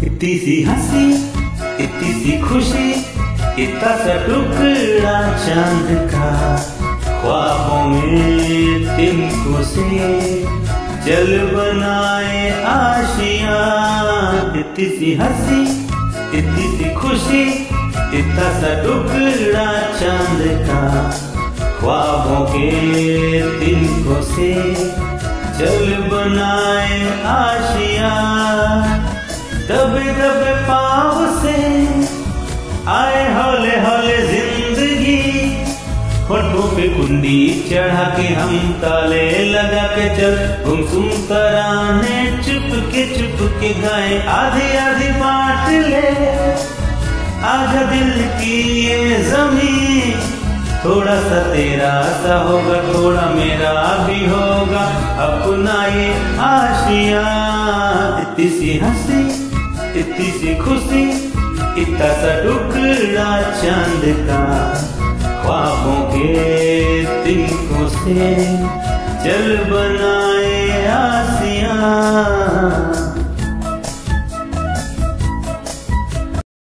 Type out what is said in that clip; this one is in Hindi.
इतनी सी हंसी, इतनी सी खुशी, इतना सा टुकड़ा चांद का, ख्वाबों में तिनको से चल बनाए आशियां। इतनी सी हंसी, इतनी सी खुशी, इतना सा टुकड़ा चांद का, ख्वाबों के तिनको से चल बनाए आशियां। दबे दबे पाँव से आए हौले हौले जिंदगी, होठों पे कुंडी चढ़ा के हम ताले लगा के चल गुमसुम तराने चुप के गाए। आधी आधी बांट ले आजा दिल की ये ज़मीं, थोड़ा सा तेरा सा होगा थोड़ा मेरा भी होगा अपना ये आशियां। इतनी सी हंसी, इतनी सी खुशी, इतना सा टुकड़ा चांद का, ख्वाबों के तिनको से चल बनाए आसियां।